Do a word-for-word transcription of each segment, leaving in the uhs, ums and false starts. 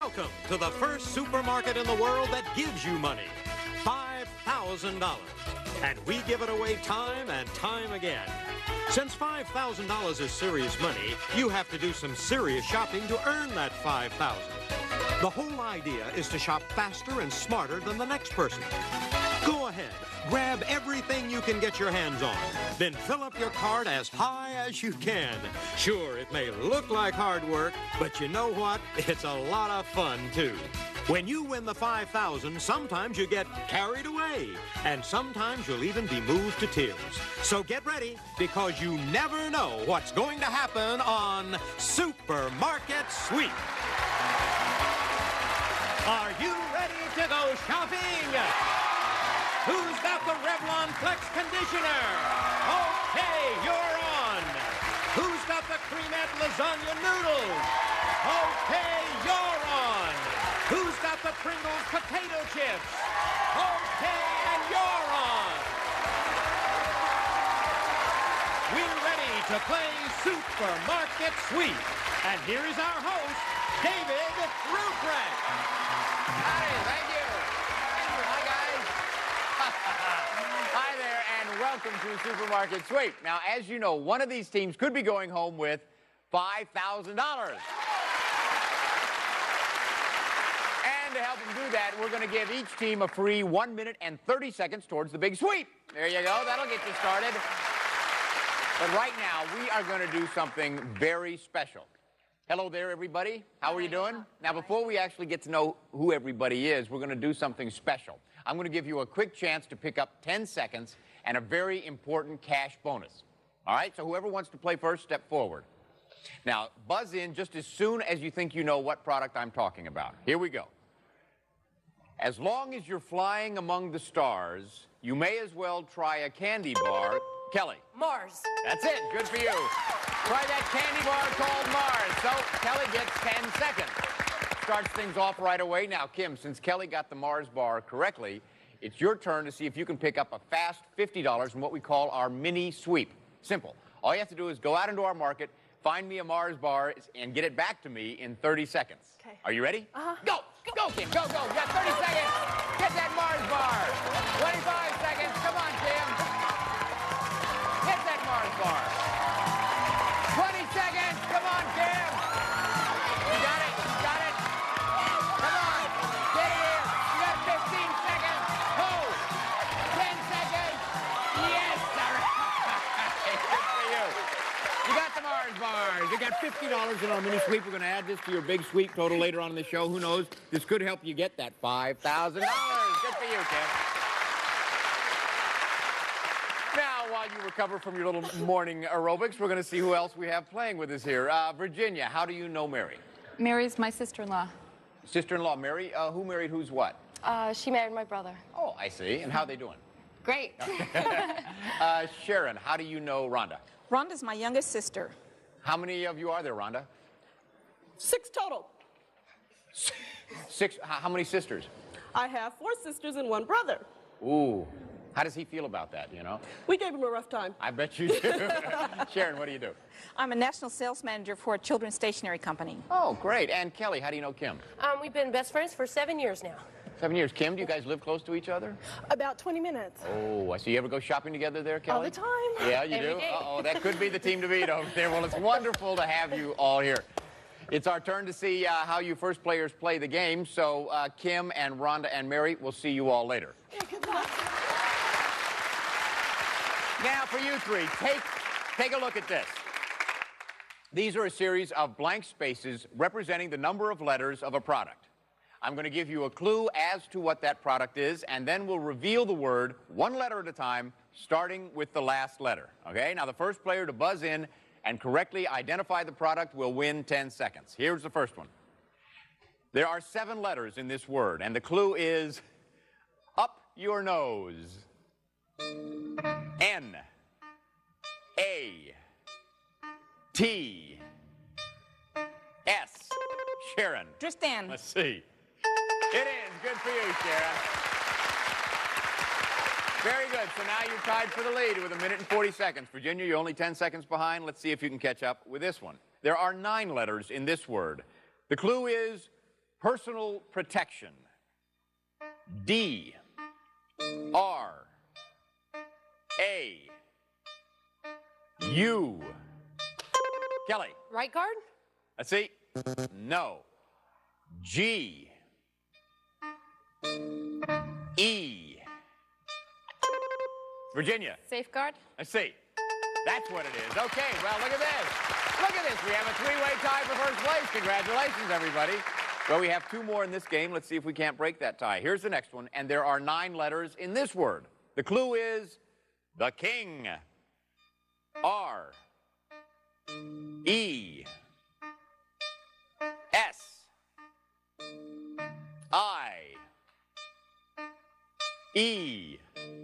Welcome to the first supermarket in the world that gives you money, five thousand dollars. And we give it away time and time again. Since five thousand dollars is serious money, you have to do some serious shopping to earn that five thousand dollars. The whole idea is to shop faster and smarter than the next person. Go ahead, grab everything you can get your hands on, then fill up your cart as high as you can. Sure, it may look like hard work, but you know what? It's a lot of fun, too. When you win the five thousand dollars, sometimes you get carried away, and sometimes you'll even be moved to tears. So get ready, because you never know what's going to happen on Supermarket Sweep. Are you ready to go shopping? Who's got the Revlon Flex Conditioner? Okay, you're on. Who's got the Cremette Lasagna Noodles? Okay, you're on. Who's got the Pringles Potato Chips? Okay, and you're on. We're ready to play Supermarket Sweep. And here is our host, David Ruprecht. Hi, thank you. Thank you. Hi, guys. Hi there, and welcome to Supermarket Sweep. Now, as you know, one of these teams could be going home with five thousand dollars. And to help them do that, we're going to give each team a free one minute and thirty seconds towards the big sweep. There you go. That'll get you started. But right now, we are going to do something very special. Hello there, everybody. How are you doing? Now, before we actually get to know who everybody is, we're going to do something special. I'm going to give you a quick chance to pick up ten seconds and a very important cash bonus. All right? So whoever wants to play first, step forward. Now, buzz in just as soon as you think you know what product I'm talking about. Here we go. As long as you're flying among the stars, you may as well try a candy bar. Kelly. Mars. That's it. Good for you. Try that candy bar called Mars. So Kelly gets ten seconds. Starts things off right away. Now, Kim, since Kelly got the Mars bar correctly, it's your turn to see if you can pick up a fast fifty dollars in what we call our mini sweep. Simple. All you have to do is go out into our market, find me a Mars bar, and get it back to me in thirty seconds. Okay. Are you ready? Uh-huh. Go! Go, Kim. Go, go. You got thirty seconds. Get that Mars bar. twenty-five seconds. Come on, Kim. Get that Mars bar. twenty seconds. Come on, Kim. You got it. You got it. Come on. Get it here. You got fifteen seconds. Hold. ten seconds. Yes, sir. Good for you. You got the Mars bars. You got fifty dollars in our mini sweep. We're going to add this to your big sweep total later on in the show. Who knows? This could help you get that five thousand dollars. Good for you, Kim. Now, while you recover from your little morning aerobics, we're going to see who else we have playing with us here. Uh, Virginia, how do you know Mary? Mary's my sister-in-law. Sister-in-law Mary. Uh, who married who's what? Uh, she married my brother. Oh, I see. And how are they doing? Great. uh, Sharon, how do you know Rhonda? Rhonda's my youngest sister. How many of you are there, Rhonda? Six total. Six. How many sisters? I have four sisters and one brother. Ooh. How does he feel about that, you know? We gave him a rough time. I bet you do. Sharon, what do you do? I'm a national sales manager for a children's stationery company. Oh, great. And Kelly, how do you know Kim? Um, we've been best friends for seven years now. Seven years. Kim, do you guys live close to each other? About twenty minutes. Oh, I see. You ever go shopping together there, Kelly? All the time. Yeah, you Every do? day. Uh-oh, that could be the team to beat over there. Well, it's wonderful to have you all here. It's our turn to see uh, how you first players play the game. So, uh, Kim and Rhonda and Mary, we'll see you all later. Yeah, good luck. Now, for you three, take, take a look at this. These are a series of blank spaces representing the number of letters of a product. I'm going to give you a clue as to what that product is, and then we'll reveal the word one letter at a time, starting with the last letter. Okay? Now, the first player to buzz in and correctly identify the product will win ten seconds. Here's the first one. There are seven letters in this word, and the clue is up your nose. N, A, T, S. Sharon. Tristan. Let's see. It is. Good for you, Sharon. Very good. So now you're tied for the lead with a minute and forty seconds. Virginia, you're only ten seconds behind. Let's see if you can catch up with this one. There are nine letters in this word. The clue is personal protection. D, R, A, U. Kelly. Right guard? Let's see. No. G, E. Virginia. Safeguard. Let's see. That's what it is. Okay, well, look at this. Look at this. We have a three-way tie for first place. Congratulations, everybody. Well, we have two more in this game. Let's see if we can't break that tie. Here's the next one, and there are nine letters in this word. The clue is the king. R, E, S, I, E,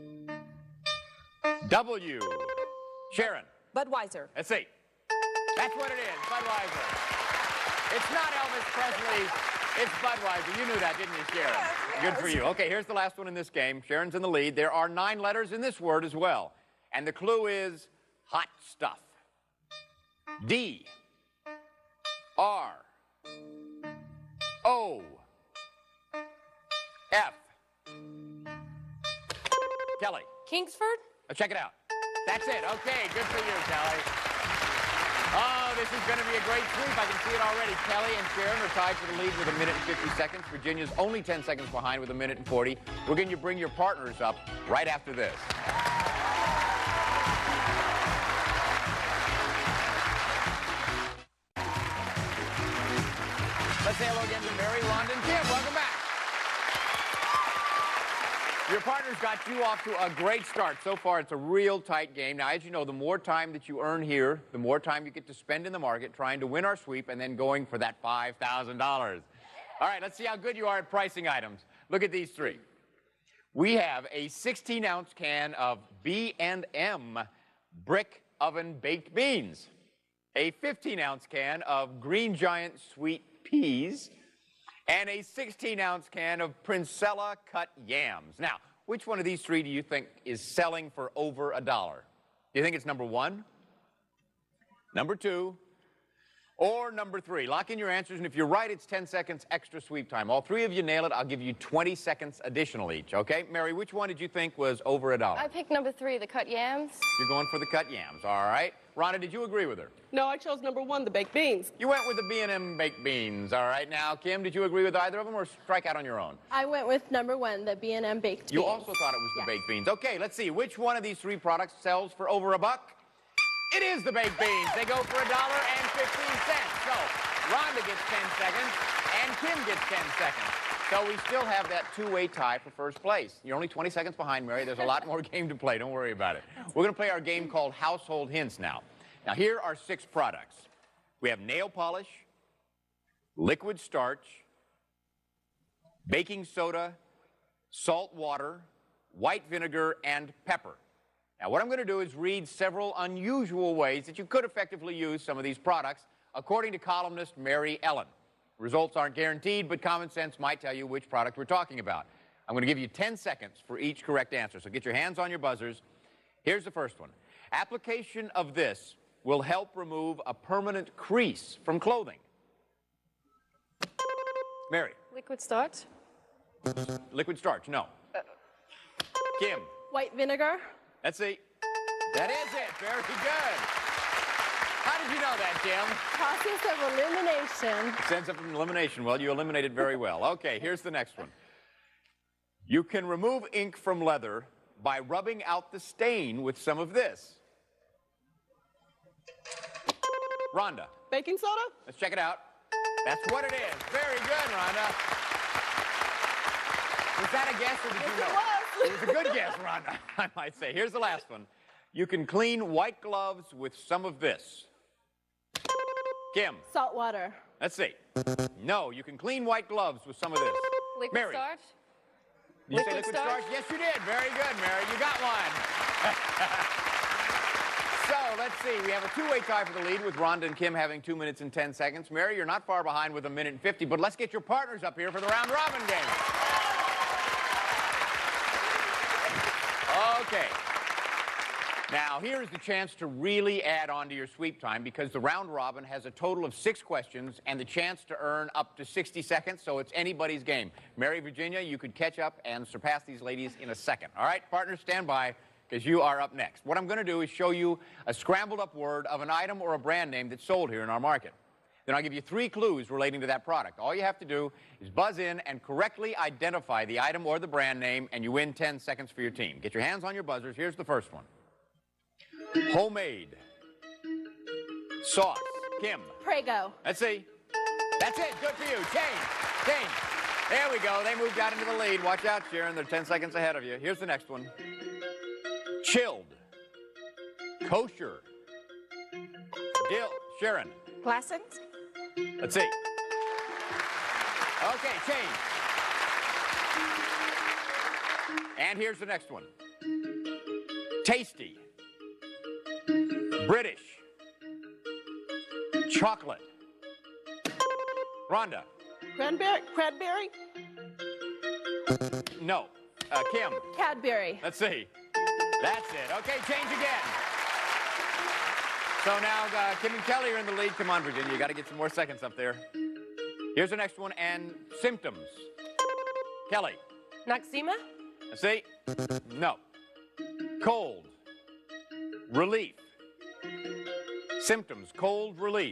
W. Sharon. Budweiser. Let's see. That's what it is, Budweiser. It's not Elvis Presley, it's Budweiser. You knew that, didn't you, Sharon? Yes, yes. Good for you. Okay, here's the last one in this game. Sharon's in the lead. There are nine letters in this word as well. And the clue is hot stuff. D, R, O, F. Kelly. Kingsford? Now check it out. That's it. Okay, good for you, Kelly. Oh, this is going to be a great sweep. I can see it already. Kelly and Sharon are tied for the lead with a minute and fifty seconds. Virginia's only ten seconds behind with a minute and forty. We're going to bring your partners up right after this. Let's say hello again to Mary, Rhonda, and Kim. Welcome back. Your partner's got you off to a great start. So far, it's a real tight game. Now, as you know, the more time that you earn here, the more time you get to spend in the market trying to win our sweep and then going for that five thousand dollars. All right, let's see how good you are at pricing items. Look at these three. We have a sixteen ounce can of B and M brick oven baked beans, a fifteen ounce can of Green Giant sweet peas, and a sixteen ounce can of Princella cut yams. Now, which one of these three do you think is selling for over a dollar? Do you think it's number one, number two, or number three? Lock in your answers, and if you're right, it's ten seconds extra sweep time. All three of you nail it, I'll give you twenty seconds additional each, okay? Mary, which one did you think was over a dollar? I picked number three, the cut yams. You're going for the cut yams, all right. Rhonda, did you agree with her? No, I chose number one, the baked beans. You went with the B and M baked beans, all right. Now, Kim, did you agree with either of them or strike out on your own? I went with number one, the B and M baked You beans. also thought it was the Yes. baked beans. Okay, let's see. Which one of these three products sells for over a buck? It is the baked beans. They go for a dollar and fifteen cents. So, Rhonda gets ten seconds, and Kim gets ten seconds. So we still have that two-way tie for first place. You're only twenty seconds behind, Mary. There's a lot more game to play. Don't worry about it. We're going to play our game called Household Hints now. Now, here are six products. We have nail polish, liquid starch, baking soda, salt water, white vinegar, and pepper. Now, what I'm going to do is read several unusual ways that you could effectively use some of these products, according to columnist Mary Ellen. Results aren't guaranteed, but common sense might tell you which product we're talking about. I'm going to give you ten seconds for each correct answer, so get your hands on your buzzers. Here's the first one. Application of this will help remove a permanent crease from clothing. Mary. Liquid starch. Liquid starch, no. Kim. White vinegar. Let's see. That is it. Very good. How did you know that, Kim? Process of elimination. Sense of elimination. Well, you eliminated very well. Okay, here's the next one. You can remove ink from leather by rubbing out the stain with some of this. Rhonda. Baking soda? Let's check it out. That's what it is. Very good, Rhonda. Was that a guess or did you know? Yes, It was a good guess, Rhonda, I might say. Here's the last one. You can clean white gloves with some of this. Kim. Salt water. Let's see. No, you can clean white gloves with some of this. Liquid Mary. starch. Did you say Liquid liquid starch? starch? Yes, you did. Very good, Mary. You got one. So, let's see. We have a two-way tie for the lead with Rhonda and Kim having two minutes and ten seconds. Mary, you're not far behind with a minute and fifty, but let's get your partners up here for the round-robin game. Okay. Now, here's the chance to really add on to your sweep time because the round robin has a total of six questions and the chance to earn up to sixty seconds, so it's anybody's game. Mary, Virginia, you could catch up and surpass these ladies in a second. All right, partners, stand by because you are up next. What I'm going to do is show you a scrambled up word of an item or a brand name that's sold here in our market. Then I'll give you three clues relating to that product. All you have to do is buzz in and correctly identify the item or the brand name, and you win ten seconds for your team. Get your hands on your buzzers. Here's the first one. Homemade. Sauce. Kim. Prego. Let's see. That's it. Good for you. Change. Change. There we go. They moved out into the lead. Watch out, Sharon. They're ten seconds ahead of you. Here's the next one. Chilled. Kosher. Dill. Sharon. Classics. Let's see. Okay, change. And here's the next one. Tasty. British. Chocolate. Rhonda. Cranberry? Cranberry? No. Uh, Kim. Cadbury. Let's see. That's it. Okay, change again. So now uh, Kim and Kelly are in the lead. Come on, Virginia. You got to get some more seconds up there. Here's the next one. And symptoms. Kelly. Noxema? Let's see. No. Cold. Relief. Symptoms. Cold relief.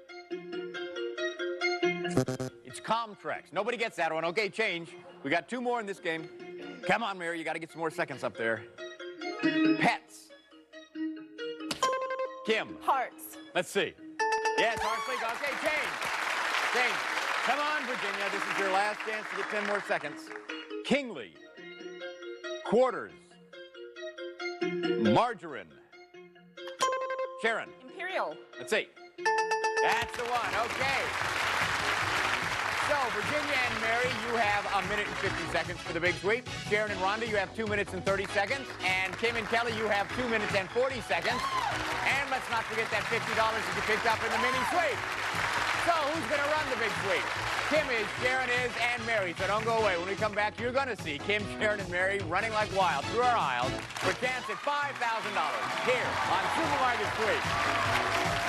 It's Comtrex. Nobody gets that one. Okay, change. We got two more in this game. Come on, Mary. You got to get some more seconds up there. Pets. Kim. Hearts. Let's see. Yes, hearts, please. Okay, change. Change. Come on, Virginia. This is your last chance to get ten more seconds. Kingly. Quarters. Margarine. Sharon. Imperial. Let's see. That's the one. Okay. So, Virginia and Mary, you have a minute and fifty seconds for the big sweep. Sharon and Rhonda, you have two minutes and thirty seconds. And Kim and Kelly, you have two minutes and forty seconds. And let's not forget that fifty dollars that you picked up in the mini sweep. So, who's going to run the big sweep? Kim is, Sharon is, and Mary. So don't go away. When we come back, you're going to see Kim, Sharon, and Mary running like wild through our aisles for a chance at five thousand dollars here on Supermarket Sweep.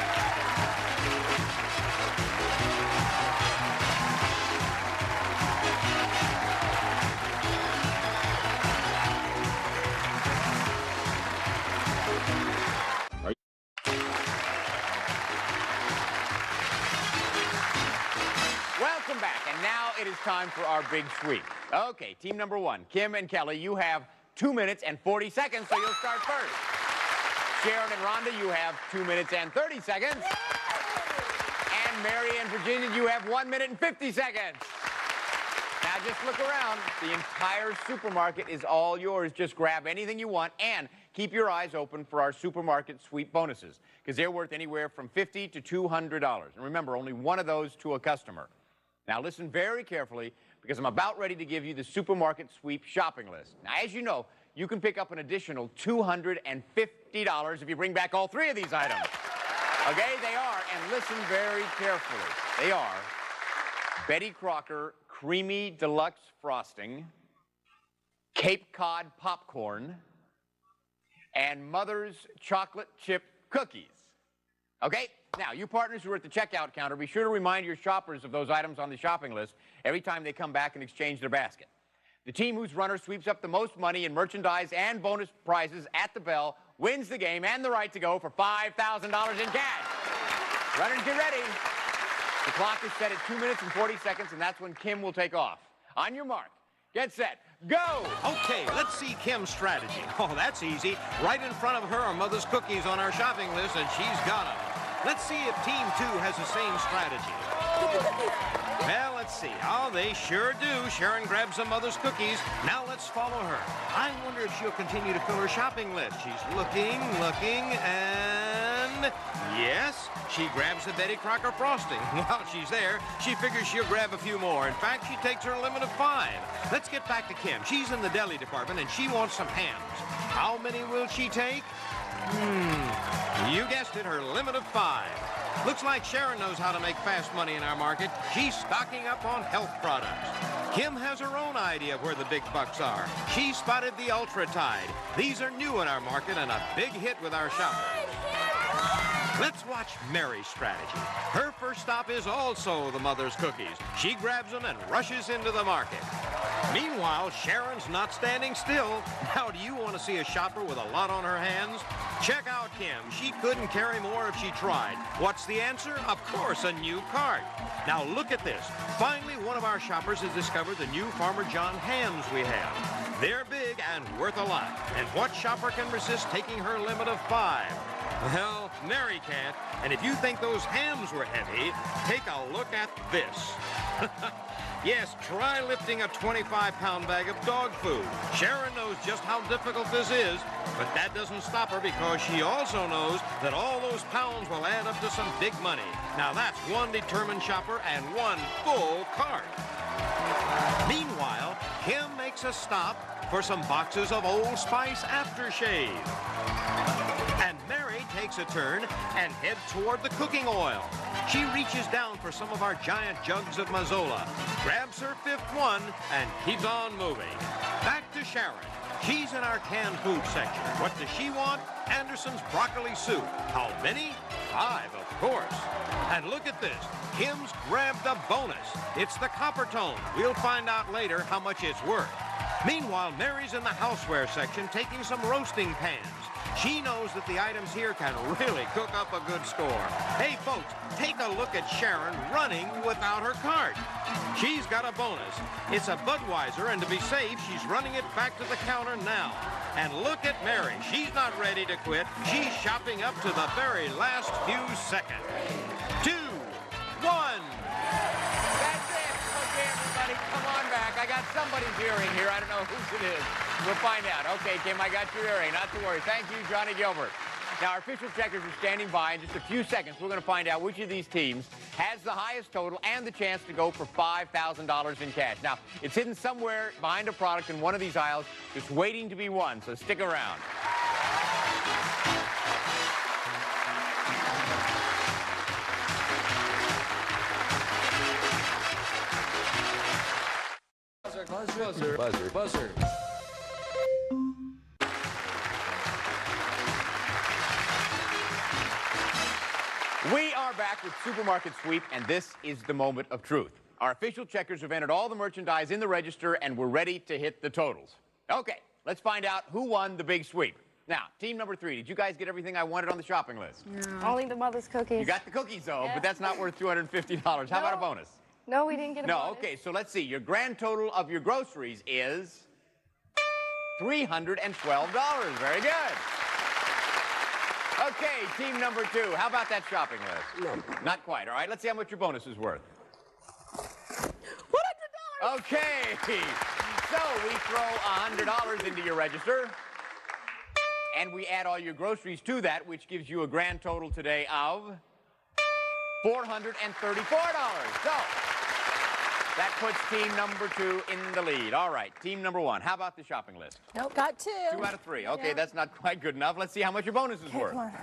Welcome back, and now it is time for our big sweep. Okay, team number one, Kim and Kelly, you have two minutes and forty seconds, so you'll start first. Sharon and Rhonda, you have two minutes and thirty seconds. And Mary and Virginia, you have one minute and fifty seconds. Now just look around. The entire supermarket is all yours. Just grab anything you want and keep your eyes open for our supermarket sweep bonuses because they're worth anywhere from fifty to two hundred dollars. And remember, only one of those to a customer. Now listen very carefully because I'm about ready to give you the supermarket sweep shopping list. Now, as you know, you can pick up an additional two hundred fifty dollars if you bring back all three of these items. Okay, they are, and listen very carefully. They are Betty Crocker Creamy Deluxe Frosting, Cape Cod Popcorn, and Mother's Chocolate Chip Cookies. Okay? Now, you partners who are at the checkout counter, be sure to remind your shoppers of those items on the shopping list every time they come back and exchange their basket. The team whose runner sweeps up the most money in merchandise and bonus prizes at the bell wins the game and the right to go for five thousand dollars in cash. Runners, get ready. The clock is set at two minutes and forty seconds, and that's when Kim will take off. On your mark, get set, go! Okay, let's see Kim's strategy. Oh, that's easy. Right in front of her are Mother's cookies on our shopping list, and she's got them. Let's see if Team Two has the same strategy. Well, let's see. Oh, they sure do. Sharon grabs some Mother's cookies. Now let's follow her. I wonder if she'll continue to fill her shopping list. She's looking, looking, and yes, she grabs the Betty Crocker frosting. While she's there, she figures she'll grab a few more. In fact, she takes her limit of five. Let's get back to Kim. She's in the deli department, and she wants some hams. How many will she take? Hmm, you guessed it, her limit of five. Looks like Sharon knows how to make fast money in our market. She's stocking up on health products. Kim has her own idea of where the big bucks are. She spotted the Ultra Tide. These are new in our market and a big hit with our shoppers. Let's watch Mary's strategy. Her first stop is also the mother's cookies. She grabs them and rushes into the market. Meanwhile, Sharon's not standing still. Now, do you want to see a shopper with a lot on her hands? Check out Kim. She couldn't carry more if she tried. What's the answer? Of course, a new cart. Now, look at this. Finally, one of our shoppers has discovered the new Farmer John hams we have. They're big and worth a lot. And what shopper can resist taking her limit of five? Well, Mary can't. And if you think those hams were heavy, take a look at this. Yes, try lifting a twenty-five pound bag of dog food. Sharon knows just how difficult this is, but that doesn't stop her because she also knows that all those pounds will add up to some big money. Now that's one determined shopper and one full cart. Meanwhile, Kim makes a stop for some boxes of Old Spice aftershave. And Mary takes a turn and heads toward the cooking oil. She reaches down for some of our giant jugs of Mazola, grabs her fifth one, and keeps on moving. Back to Sharon. She's in our canned food section. What does she want? Anderson's broccoli soup. How many? Five, of course. And look at this. Kim's grabbed a bonus. It's the copper tone. We'll find out later how much it's worth. Meanwhile, Mary's in the houseware section taking some roasting pans. She knows that the items here can really cook up a good score. Hey, folks, take a look at Sharon running without her cart. She's got a bonus. It's a Budweiser, and to be safe, she's running it back to the counter now. And look at Mary. She's not ready to quit. She's shopping up to the very last few seconds. Two, one. That's it. Okay, everybody, come on back. I got somebody's earring here. I don't know whose it is. We'll find out. Okay, Kim, I got your earring. Not to worry. Thank you, Johnny Gilbert. Now, our official checkers are standing by. In just a few seconds, we're going to find out which of these teams has the highest total and the chance to go for five thousand dollars in cash. Now, it's hidden somewhere behind a product in one of these aisles, just waiting to be won, so stick around. Buzzer, buzzer, buzzer, buzzer. We are back with Supermarket Sweep, and this is the moment of truth. Our official checkers have entered all the merchandise in the register, and we're ready to hit the totals. Okay, let's find out who won the big sweep. Now, team number three, did you guys get everything I wanted on the shopping list? No. Only the mother's cookies. You got the cookies, though, Yeah. but that's not worth two hundred fifty dollars. How No. about a bonus? No, we didn't get a No, bonus. okay, so let's see. Your grand total of your groceries is three hundred twelve dollars. Very good. Okay, team number two, how about that shopping list? No. Not quite, all right? Let's see how much your bonus is worth. one hundred dollars! Okay, so we throw one hundred dollars into your register, and we add all your groceries to that, which gives you a grand total today of four hundred thirty-four dollars. So that puts team number two in the lead. All right, team number one, how about the shopping list? Nope, got two. Two out of three. Okay, Yeah. that's not quite good enough. Let's see how much your bonus is worth. Come on.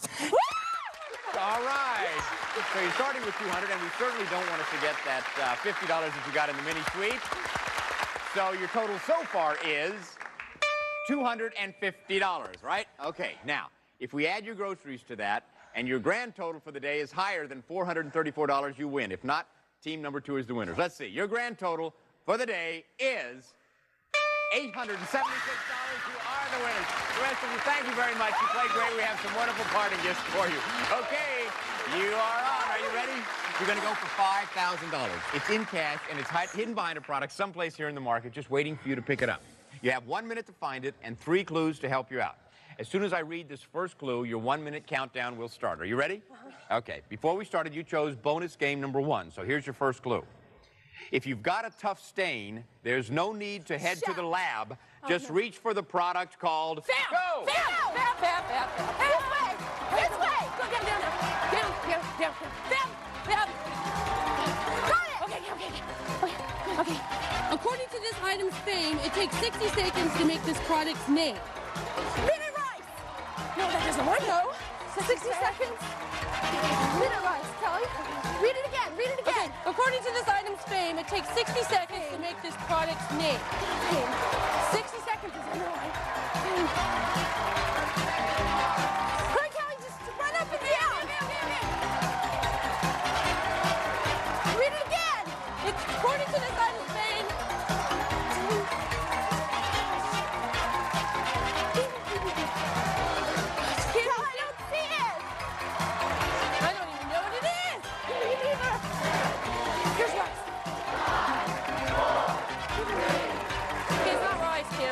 All right. So you're starting with two hundred dollars, and we certainly don't want to forget that uh, fifty dollars that you got in the mini sweep. So your total so far is two hundred fifty dollars, right? Okay, now, if we add your groceries to that, and your grand total for the day is higher than four hundred thirty-four dollars, you win. If not, team number two is the winners. Let's see. Your grand total for the day is eight hundred seventy-six dollars. You are the winners. The rest of you, thank you very much. You played great. We have some wonderful parting gifts for you. Okay, you are on. Are you ready? You're going to go for five thousand dollars. It's in cash, and it's hidden behind a product someplace here in the market, just waiting for you to pick it up. You have one minute to find it and three clues to help you out. As soon as I read this first clue, your one-minute countdown will start. Are you ready? Uh-huh. Okay. Before we started, you chose bonus game number one, so here's your first clue. If you've got a tough stain, there's no need to head to the lab. Just reach for the product called... Fam! Go! Fam! Fam! Fam! Fam! This way! This way! Go down, down, down. Down, down, down. Fam! Fam! Got it! Okay, okay, okay. Okay, okay. According to this item's fame, it takes sixty seconds to make this product's name. Baby rice! No, that doesn't work. No. sixty seconds. Read it, Rice, Kelly. Read it again. Read it again. Okay, according to this item's fame, it takes sixty seconds to make this product's name. Fame. sixty seconds is underway. Fame. Come on, Kelly, just run up and down. Read it again. It's according to this item's fame. Kelly, I don't see it. I don't even know what it is. Me neither. Here's Rice. Okay, it's not rice, Kim.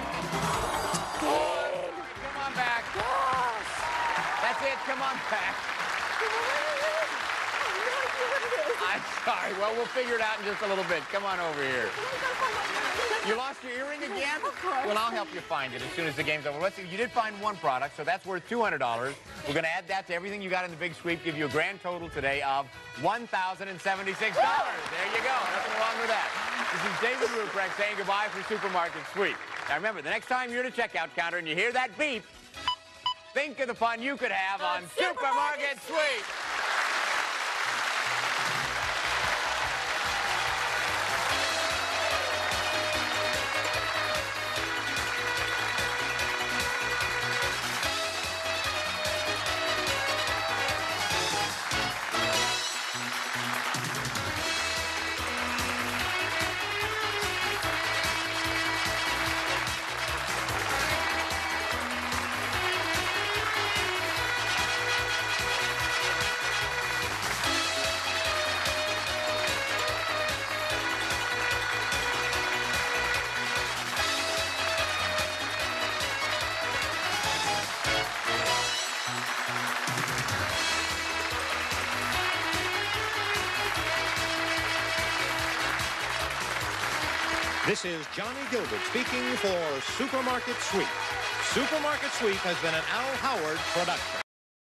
Come on back. That's it. Come on back. I'm sorry. Well, we'll figure it out in just a little bit. Come on over here. You lost your earring again? Well, I'll help you find it as soon as the game's over. Let's see. You did find one product, so that's worth two hundred dollars. We're going to add that to everything you got in the big sweep, give you a grand total today of one thousand seventy-six dollars. There you go. Nothing wrong with that. This is David Ruprecht saying goodbye for Supermarket Sweep. Now, remember, the next time you're at a checkout counter and you hear that beep, think of the fun you could have on Supermarket Sweep. This is Johnny Gilbert speaking for Supermarket Sweep. Supermarket Sweep has been an Al Howard production.